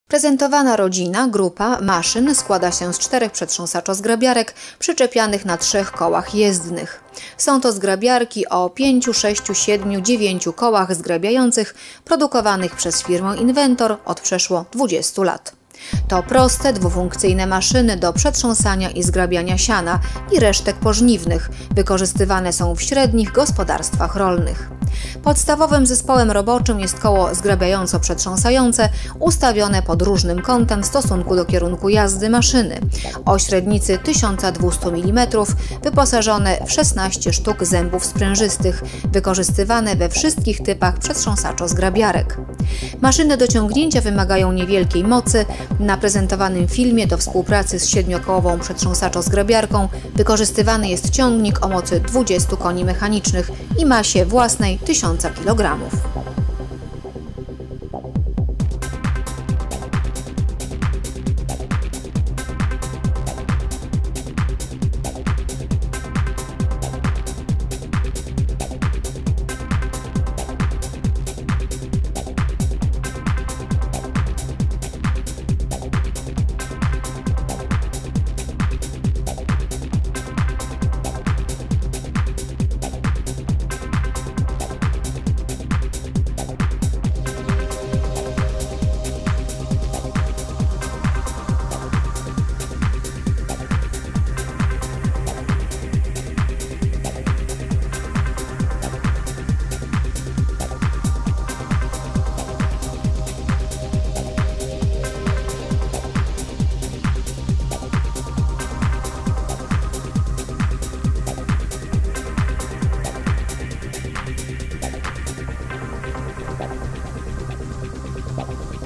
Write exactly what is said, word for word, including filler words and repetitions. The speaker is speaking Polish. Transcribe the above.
Prezentowana rodzina, grupa maszyn składa się z czterech przetrząsaczo-zgrabiarek przyczepianych na trzech kołach jezdnych. Są to zgrabiarki o pięciu, sześciu, siedmiu, dziewięciu kołach zgrabiających, produkowanych przez firmę Inventor od przeszło dwudziestu lat. To proste, dwufunkcyjne maszyny do przetrząsania i zgrabiania siana i resztek pożniwnych, wykorzystywane są w średnich gospodarstwach rolnych. Podstawowym zespołem roboczym jest koło zgrabiająco-przetrząsające ustawione pod różnym kątem w stosunku do kierunku jazdy maszyny, o średnicy tysiąc dwieście milimetrów, wyposażone w szesnaście sztuk zębów sprężystych, wykorzystywane we wszystkich typach przetrząsaczo-zgrabiarek. Maszyny do ciągnięcia wymagają niewielkiej mocy. Na prezentowanym filmie do współpracy z siedmiokołową przetrząsaczo-zgrabiarką wykorzystywany jest ciągnik o mocy dwudziestu koni mechanicznych i masie własnej tysiąc kilogramów. Bye.